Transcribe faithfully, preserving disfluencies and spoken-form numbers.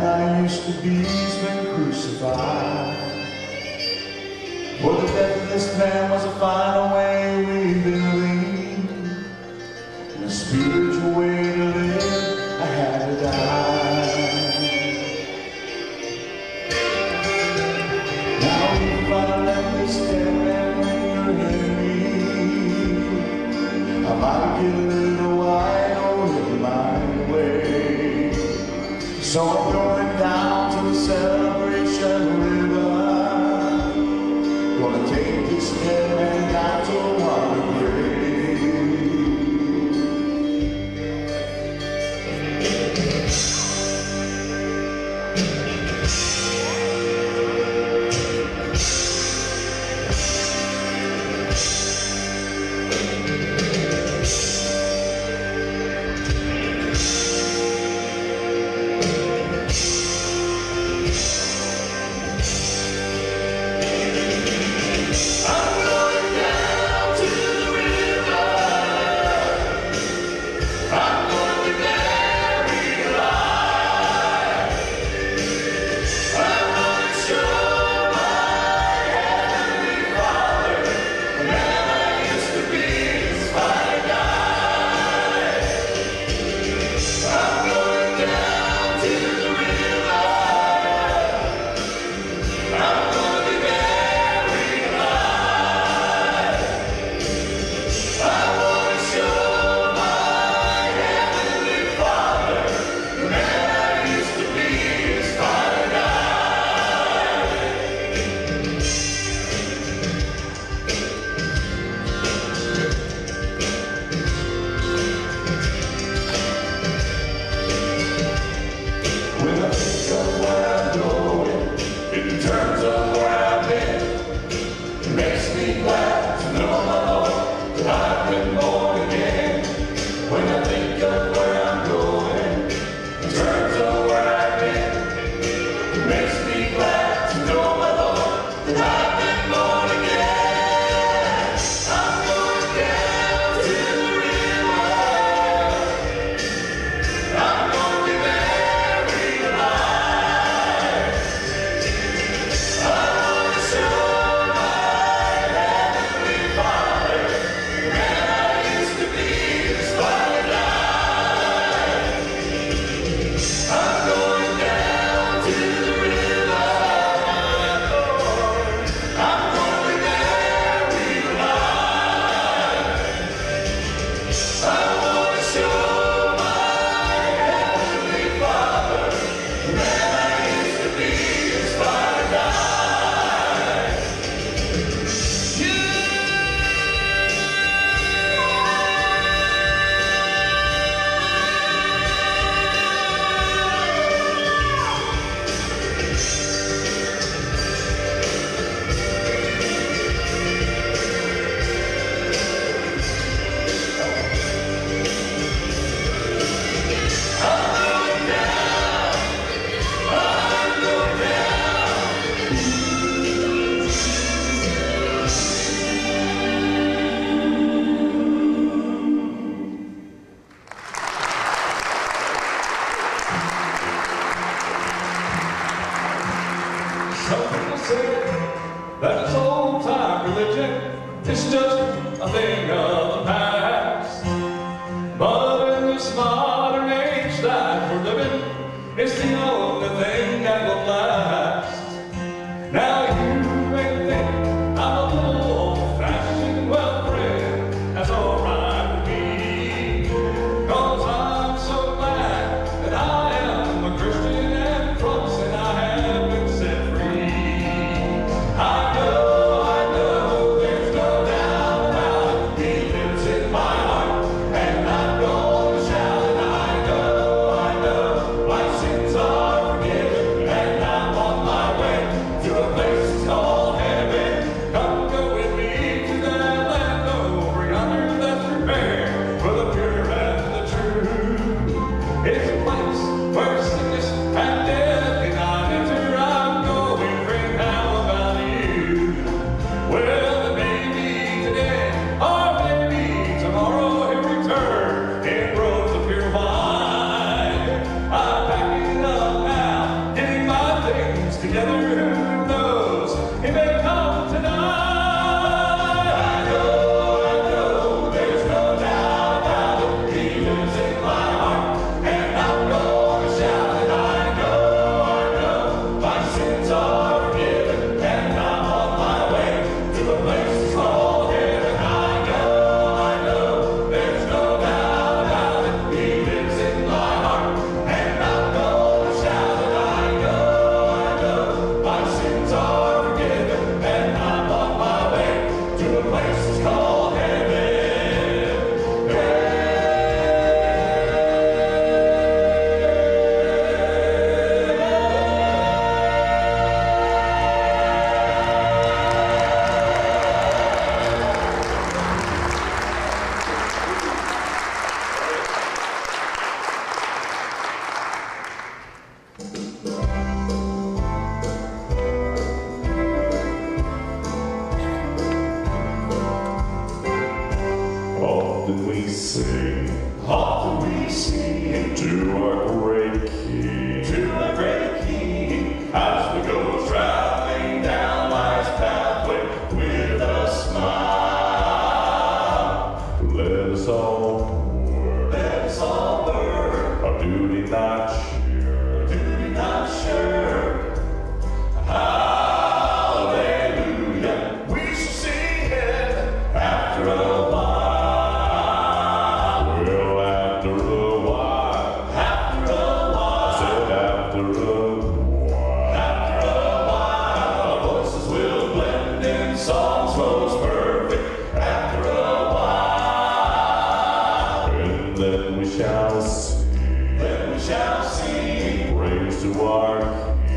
I used to be's been crucified. For the deathless man was a final way we've been leading, and a spiritual way to live, I had to die. Now if I let this dead man linger in me, I might get a little wide over my way. So I'm going down to the Celebration River, gonna take this dead man down to a water grave. Some people say that this old-time religion is just a thing of the past. But in this modern age that we're living, it's the only thing that will last. Now you may think I'm a little old-fashioned, well, friend, that's all right with me. 'Cause I'm so glad that I am a Christian and cross and I have been set free. I know, I know, there's no doubt about it. He lives in my heart, and I'm gonna shout. And I know, I know, my sins are together, who knows, he may come tonight. I know, I know, there's no doubt about it, he lives in my heart, and I'm gonna shout it. I know, I know, my sins are forgiven, and I'm on my way to a place called heaven. I know, I know, there's no doubt about it, he lives in my heart, and I'm gonna shout it. I know, I know, my sins are forgiven, and I'm on my way to a place called heaven. Often we sing, often we sing to our great King, to our great King, as we go traveling down life's pathway with a smile. Let us all work, let us all work, our duty not sure, our duty not sure. Hallelujah, we shall see Him after a while. Well, after a while, after a while, I said after a while, after a while, our voices will blend in songs most perfect. After a while, and then we shall sing, then we shall sing praise to our King,